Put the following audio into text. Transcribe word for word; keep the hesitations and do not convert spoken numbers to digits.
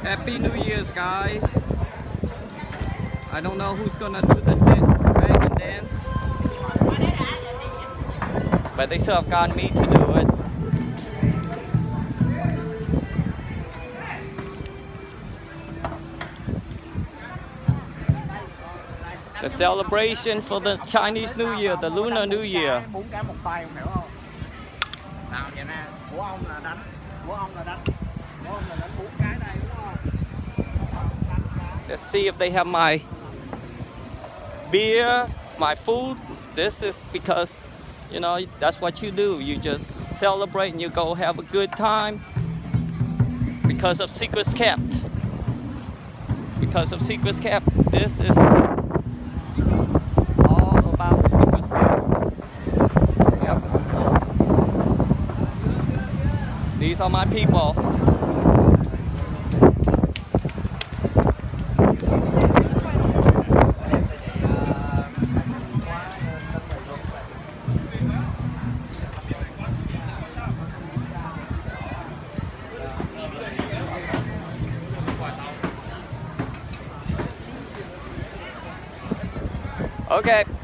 Happy New Year's, guys. I don't know who's gonna do the dragon dance, but they still have got me to do it. The celebration for the Chinese New Year, the Lunar New Year. Let's see if they have my beer, my food. This is because, you know, that's what you do. You just celebrate and you go have a good time because of secrets kept. Because of secrets kept. This is all about secrets kept. Yep. These are my people. Okay.